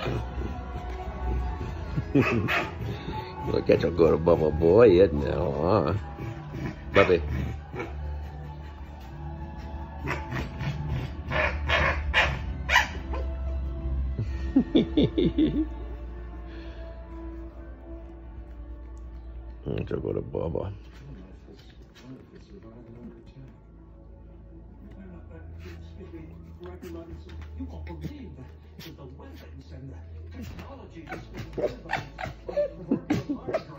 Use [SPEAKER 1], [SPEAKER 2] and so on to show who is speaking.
[SPEAKER 1] Look at your good Bubba boy, isn't it? Bubby. Look at your good Bubba.
[SPEAKER 2] You won't believe that with the weapons and the technology that's been